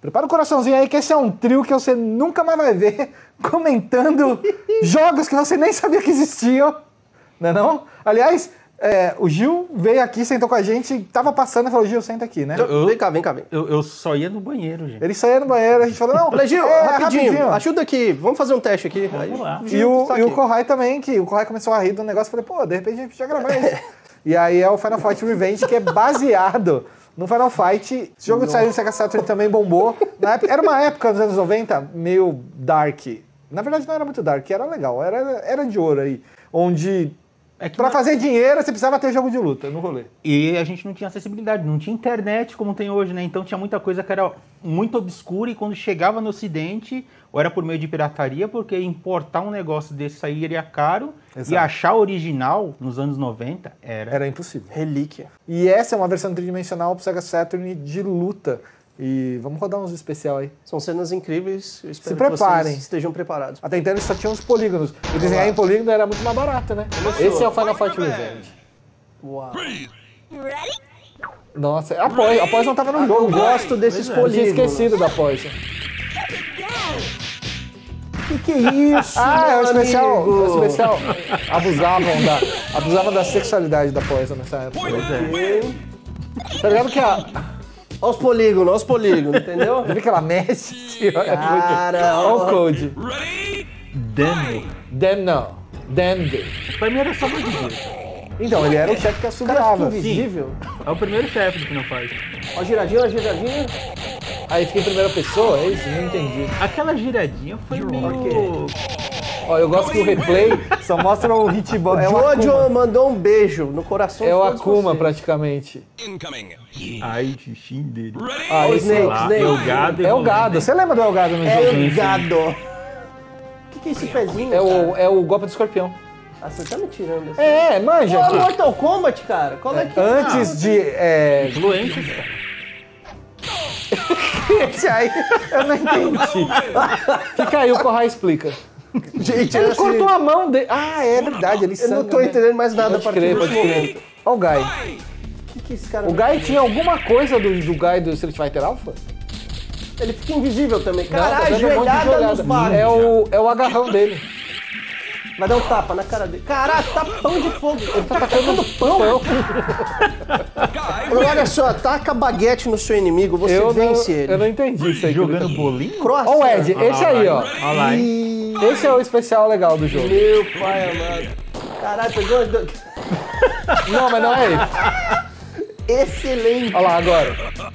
Prepara o coraçãozinho aí que esse é um trio que você nunca mais vai ver comentando jogos que você nem sabia que existiam, não é não? Aliás, o Gil veio aqui, sentou com a gente, tava passando e falou, Gil, senta aqui, né? Vem cá, vem cá. Eu só ia no banheiro, gente. Ele saía no banheiro, a gente falou, não, Falei, Gil, rapidinho, ajuda aqui, vamos fazer um teste aqui. Vamos lá. E o Kohai também, que o Kohai começou a rir do negócio, eu falei, pô, de repente a gente podia gravar isso. E aí é o Final Fight Revenge, que é baseado no Final Fight. Esse jogo saiu no Sega Saturn também bombou. Era uma época, nos anos 90, meio dark. Na verdade não era muito dark, era legal, era de ouro aí. Onde, pra fazer dinheiro, você precisava ter jogo de luta no rolê. E a gente não tinha acessibilidade, não tinha internet como tem hoje, né? Então tinha muita coisa que era muito obscura e quando chegava no Ocidente, ou era por meio de pirataria, porque importar um negócio desse sairia caro. Exato. E achar original nos anos 90 era impossível. Relíquia. E essa é uma versão tridimensional pro Sega Saturn de luta. E vamos rodar uns especial aí. São cenas incríveis. Eu espero Se preparem. Que vocês estejam preparados. Até então eles só tinham os polígonos. E desenhar em polígono era muito mais barato, né? Esse é o Final Fight Revenge. Uau. Nossa, a Poison tava no jogo. Eu gosto desses polígonos. Eu tinha esquecido da Poison. Que é isso? É o especial. Abusavam da sexualidade da Poison nessa época. Pois é. Tá ligado que Olha os polígonos, entendeu? Viu que ela mexe? Cara, olha o code. Dendo. Pra mim era só mais dinheiro. Então, ele era o chefe que assobiava. Invisível. É o primeiro chefe do Final Fight. Ó, giradinha. Aí fica em primeira pessoa, é isso? Não entendi. Aquela giradinha foi meio... Ó, eu gosto que o replay só mostra o hitbox. Jojo mandou um beijo no coração de o todos Akuma, vocês. praticamente. Ai, xixim dele. Snake. Elgado. É o gado. Você lembra do Elgado no jogo? Elgado. O que é esse pezinho, É o golpe do escorpião. Ah, você tá me tirando assim. Manja. Pô, Mortal Kombat, cara. Qual é que é? Antes de... Influências, Esse aí, eu não entendi. Fica aí, o Kohai explica. Gente, ele cortou a mão dele. É verdade, ele sangra. Eu não tô entendendo mais nada a Pode partir crer. desse momento. Olha o Guy. O que esse cara... O Guy tinha alguma coisa do Guy do Street Fighter Alpha? Ele fica invisível também. Não, Caralho, tá dando um monte de joelhada nos bagos. É o agarrão dele. Vai dar um tapa na cara dele. Caralho, tá pão de fogo. Ele tá tacando pão. Olha só, taca baguete no seu inimigo, você vence ele. Eu não entendi isso aí. Jogando bolinho? Ó o Ed, esse aí, ó. Olha lá, hein? Esse é o especial legal do jogo. Meu pai amado. Caralho, pegou... Não, mas não é ele. Excelente. Olha lá, agora.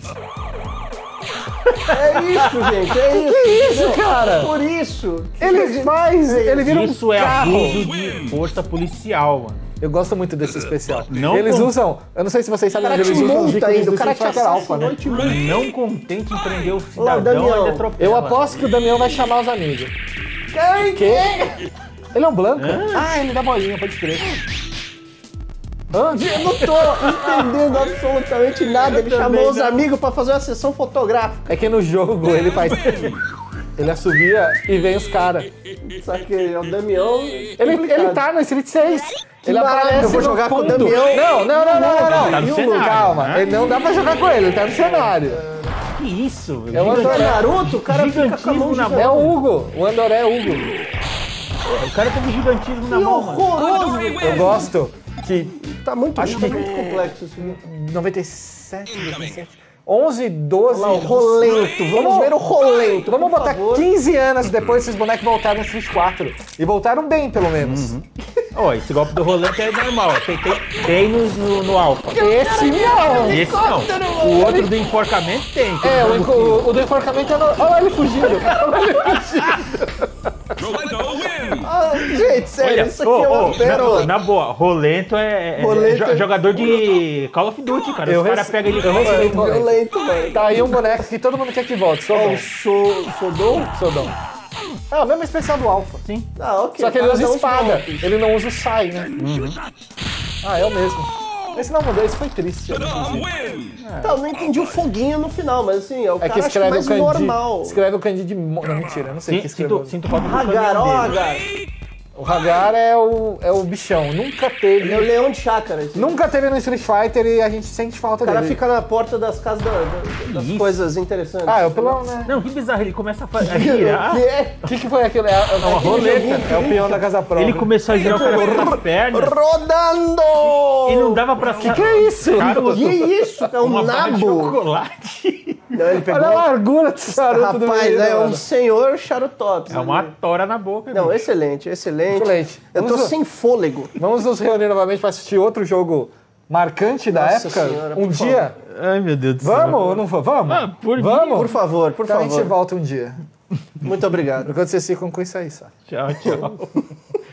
É isso, gente, é isso. Que isso, cara? Por isso. Ele vira Isso um é carro. abuso de força policial, mano. Eu gosto muito desse especial. Não eles usam, eu não sei se vocês sabem, O cara eles te usam os multa ícones ainda, do o cara Street te Fighter Alpha, né? Não contente em prender o Ô, Damião, cidadão, ele atropela. Eu aposto que o Damião vai chamar os amigos. Quem? Ele é um branco? Ele dá bolinha, pode crer. Eu não tô entendendo absolutamente nada. Ele chamou os amigos pra fazer uma sessão fotográfica. É que no jogo ele faz... Ele assobia e vem os caras. Só que é o Damião... Ele tá no Street 6. Ele barato, aparece eu vou no jogar com o fundo. Damião. Não. Tá no cenário, Calma, né? ele não dá pra jogar com ele tá no cenário. Que isso? É o Andoré. Naruto, o cara fica com a mão na gigante. É o Hugo. O Andoré é Hugo. O cara teve gigantismo na Que mão, mano. horroroso. Eu gosto que... Tá muito, Acho que- muito complexo isso aqui. 97, 2007... 11, 12... Olha lá, o rolento. Vamos ver o rolento. Vamos por botar favor. 15 anos depois esses bonecos voltaram no Street 4. E voltaram bem, pelo menos. Ó, esse golpe do rolante é normal. Tem no Alpha. Esse não! Esse não. O outro do enforcamento tem. O do enforcamento é... Olha lá ele fugindo. Gente, sério, Olha, isso aqui é uma pérola. na boa, Rolento é jogador de Call of Duty, cara. Eu Os caras respeito- pegam ele... eu respeito- Violento, mano. Tá aí um boneco que todo mundo quer que volte. Sodom. Sodom. É o mesmo especial do Alpha. Sim. Ah, ok. Só que ele usa Cada um espada. de Ele não usa o Sai, né? É o mesmo. Esse não mudou, esse foi triste. Então, eu não entendi o foguinho no final, mas assim, é o É cara que acho escreve o mais Kanji. normal. Escreve o Kanji de... Não, mentira, eu não sei o que escreveu. Sinto falta do Hagar, caminhão ó, dele. Hagar. O Hagar é o bichão. Nunca Ele é o teve. leão de chácara. Esse Nunca teve no Street Fighter e a gente sente falta O cara dele. fica na porta das casas das Isso. coisas interessantes. Ah, é o pelão, né? Não, que bizarro, ele começa a O girar. que é? O que foi aquilo? É uma roleta. É o peão da casa própria. Ele começou a girar o cara pelas pernas Rodando! e não dava pra Que é isso? Charuto. Que isso? É um Uma barra de nabo. chocolate. Não, ele pegou... Olha a largura do charuto do Rapaz, menino, é um mano. senhor charutops. É uma ali. tora na boca. Não, bicho. excelente, excelente. Excelente. Eu tô Vamos- sem fôlego. Vamos nos reunir novamente para assistir outro jogo marcante da Nossa época? senhora, Um por dia? Ai, meu Deus do céu. Vamos ou não vamos? Vamos? Ah, por mim. Vamos? Por favor, por Então a gente favor. volta um dia. Muito obrigado. Enquanto vocês ficam com isso aí, só. Tchau, tchau.